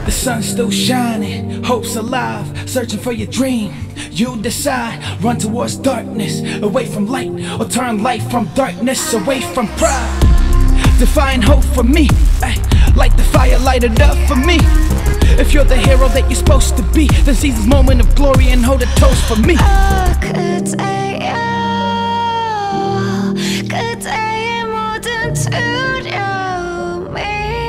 The sun's still shining, hope's alive, searching for your dream. You decide, run towards darkness, away from light, or turn light from darkness, away from pride. To find hope for me, like the fire lighted up for me. If you're the hero that you're supposed to be, then seize this moment of glory and hold a toast for me. 그대의 모든 두려움이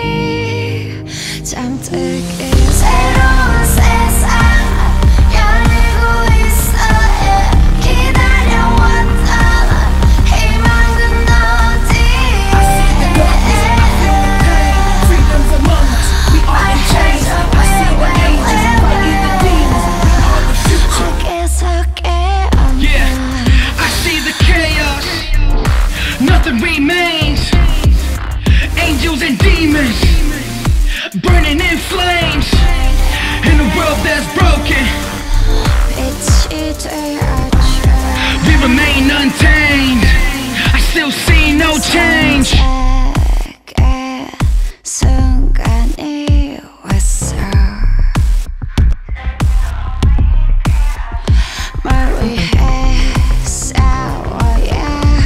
잠들게 새로운 세상 열리고 있어. 기다려왔던 희망은 어디? Freedom's among us, we are in chains. I see the angels fighting the demons. We are the future. Yeah, I see the chaos. Nothing remains. Angels and demons burning in flames. In a world that's broken, we remain untamed. I still see no change. 순간이 왔어. 말 위해 싸워야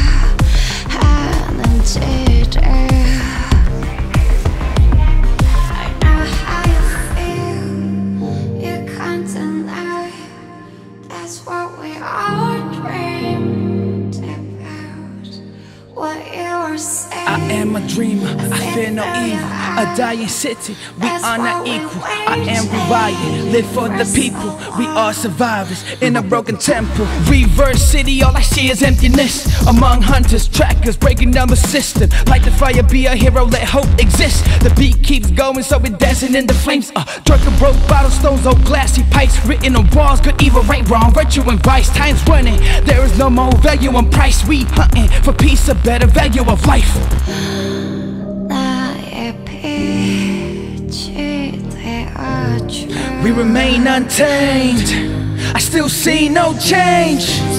하는지를 I know how you feel. You can't deny. That's what we all dreamed about. What you were saying. I am a dreamer, I fear no evil. A dying city, we are not equal. I am rewire, live for the people. We are survivors in a broken temple. Reverse city, all I see is emptiness. Among hunters, trackers, breaking down the system. Like the fire, be a hero, let hope exist. The beat keeps going, so we're dancing in the flames. Drunk and broke, bottle stones, old glassy pipes. Written on walls, good, evil, right, wrong, virtue and vice. Time's running, there is no more value in price. We hunting for peace, a better value of life. We remain untamed. I still see no change.